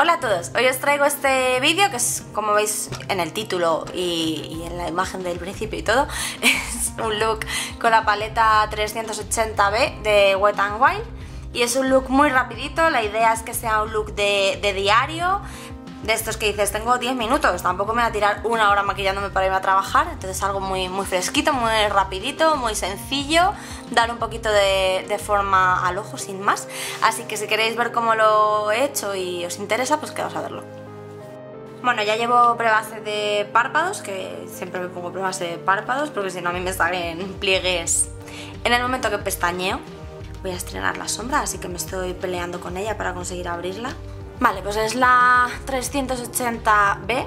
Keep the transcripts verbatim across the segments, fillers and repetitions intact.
Hola a todos, hoy os traigo este vídeo que es, como veis en el título y, y en la imagen del principio y todo, es un look con la paleta trescientos ochenta B de Wet n Wild y es un look muy rapidito. La idea es que sea un look de, de diario, de estos que dices tengo diez minutos, tampoco me voy a tirar una hora maquillándome para irme a trabajar, entonces algo muy, muy fresquito, muy rapidito, muy sencillo, dar un poquito de, de forma al ojo sin más. Así que si queréis ver cómo lo he hecho y os interesa, pues quedaos a verlo. Bueno, ya llevo prebase de párpados, que siempre me pongo prebase de párpados porque si no a mí me salen pliegues en el momento que pestañeo. Voy a estrenar la sombra, así que me estoy peleando con ella para conseguir abrirla. Vale, pues es la trescientos ochenta B.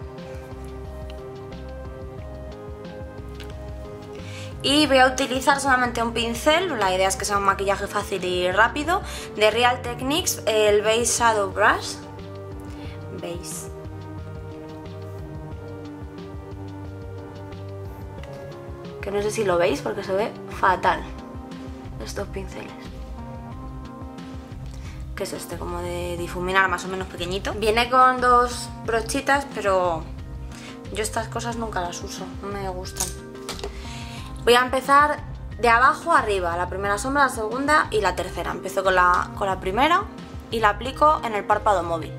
Y voy a utilizar solamente un pincel, la idea es que sea un maquillaje fácil y rápido, de Real Techniques, el Base Shadow Brush. Base. Que no sé si lo veis porque se ve fatal estos pinceles. Que es este, como de difuminar, más o menos pequeñito. Viene con dos brochitas, pero yo estas cosas nunca las uso, no me gustan. Voy a empezar de abajo a arriba, la primera sombra, la segunda y la tercera. Empiezo con la, con la primera y la aplico en el párpado móvil.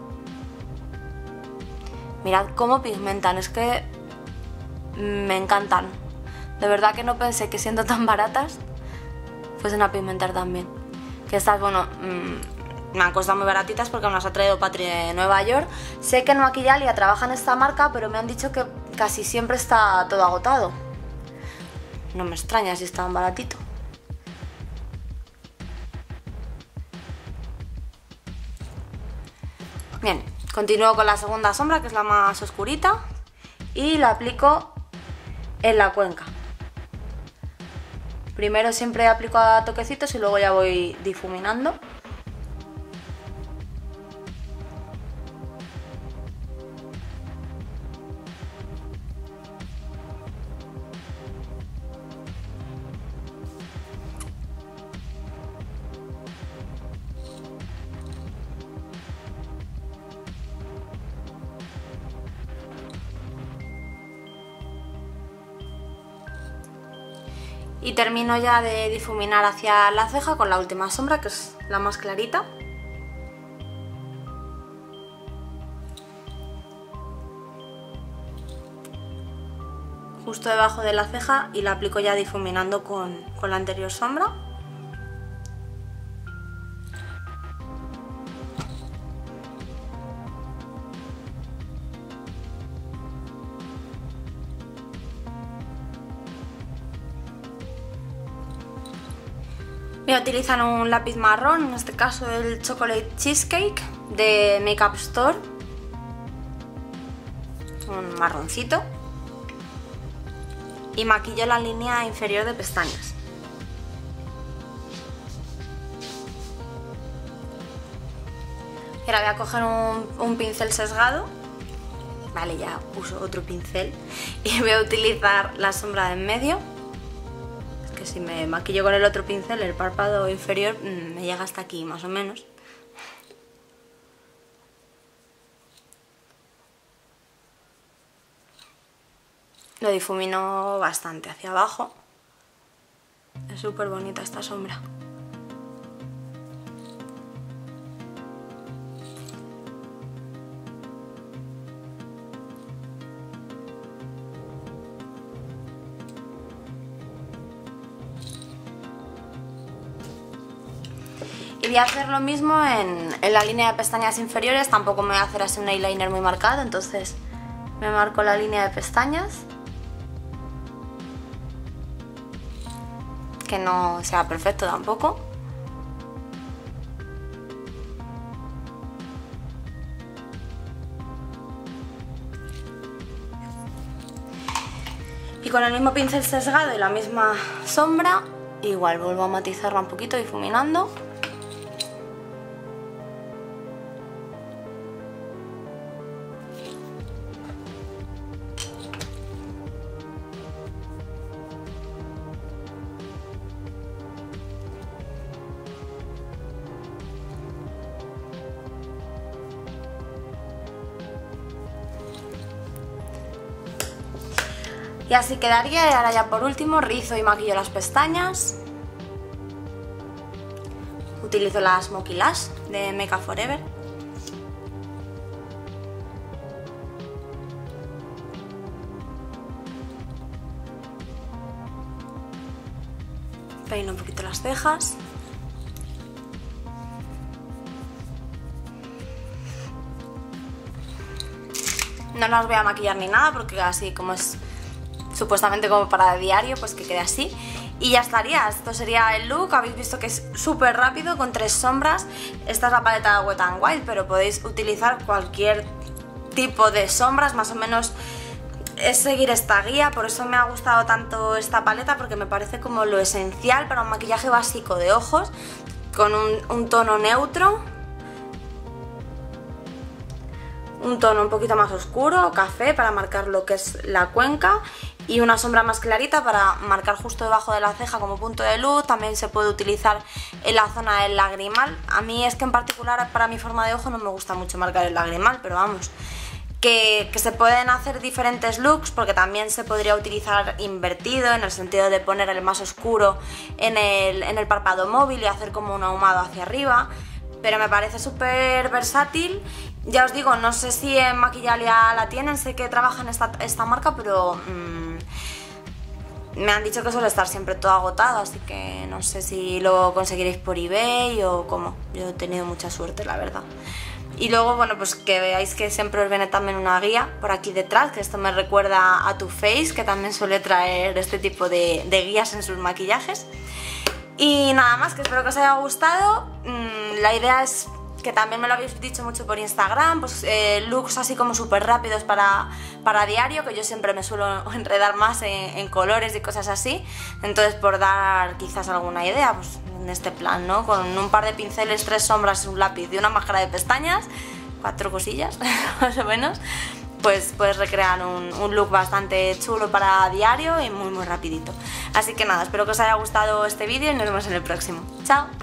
Mirad cómo pigmentan, es que me encantan. De verdad que no pensé que siendo tan baratas fuesen a pigmentar tan bien. Que estas, bueno, mmm, me han costado muy baratitas porque me las ha traído Patri de Nueva York. Sé que en Maquillalia trabaja en esta marca, pero me han dicho que casi siempre está todo agotado. No me extraña si está tan baratito. Bien, continúo con la segunda sombra, que es la más oscurita, y la aplico en la cuenca. Primero siempre aplico a toquecitos y luego ya voy difuminando. Y termino ya de difuminar hacia la ceja con la última sombra, que es la más clarita. Justo debajo de la ceja y la aplico ya difuminando con, con la anterior sombra. Voy a utilizar un lápiz marrón, en este caso el Chocolate Cheesecake de Makeup Store, un marroncito, y maquillo la línea inferior de pestañas. Y ahora voy a coger un, un pincel sesgado, vale, ya uso otro pincel, y voy a utilizar la sombra de en medio. Que si me maquillo con el otro pincel, el párpado inferior mmm, me llega hasta aquí más o menos. Lo difumino bastante hacia abajo. Es súper bonita esta sombra. Y voy a hacer lo mismo en, en la línea de pestañas inferiores. Tampoco me voy a hacer así un eyeliner muy marcado, entonces me marco la línea de pestañas. Que no sea perfecto tampoco. Y con el mismo pincel sesgado y la misma sombra, igual vuelvo a matizarla un poquito difuminando. Y así quedaría. Y ahora ya por último rizo y maquillo las pestañas. Utilizo la Smoky Lash de Make Up For Ever. Peino un poquito las cejas. No las voy a maquillar ni nada porque así como es supuestamente como para diario, pues que quede así. Y ya estaría, esto sería el look. Habéis visto que es súper rápido con tres sombras. Esta es la paleta de Wet n Wild, pero podéis utilizar cualquier tipo de sombras, más o menos es seguir esta guía. Por eso me ha gustado tanto esta paleta, porque me parece como lo esencial para un maquillaje básico de ojos, con un, un tono neutro, un tono un poquito más oscuro, café, para marcar lo que es la cuenca, y una sombra más clarita para marcar justo debajo de la ceja como punto de luz. También se puede utilizar en la zona del lagrimal. A mí es que en particular para mi forma de ojo no me gusta mucho marcar el lagrimal, pero vamos, que, que se pueden hacer diferentes looks, porque también se podría utilizar invertido, en el sentido de poner el más oscuro en el, en el párpado móvil y hacer como un ahumado hacia arriba. Pero me parece súper versátil. Ya os digo, no sé si en Maquillalia la tienen, sé que trabajan esta, esta marca, pero mmm, me han dicho que suele estar siempre todo agotado, así que no sé si lo conseguiréis por eBay o cómo. Yo he tenido mucha suerte, la verdad. Y luego, bueno, pues que veáis que siempre os viene también una guía por aquí detrás, que esto me recuerda a Too Faced, que también suele traer este tipo de, de guías en sus maquillajes. Y nada más, que espero que os haya gustado. Mm, la idea es que también me lo habéis dicho mucho por Instagram, pues eh, looks así como súper rápidos para, para diario, que yo siempre me suelo enredar más en, en colores y cosas así. Entonces, por dar quizás alguna idea, pues en este plan, ¿no? Con un par de pinceles, tres sombras, un lápiz y una máscara de pestañas, cuatro cosillas más o menos, pues puedes recrear un, un look bastante chulo para diario y muy muy rapidito. Así que nada, espero que os haya gustado este vídeo y nos vemos en el próximo. ¡Chao!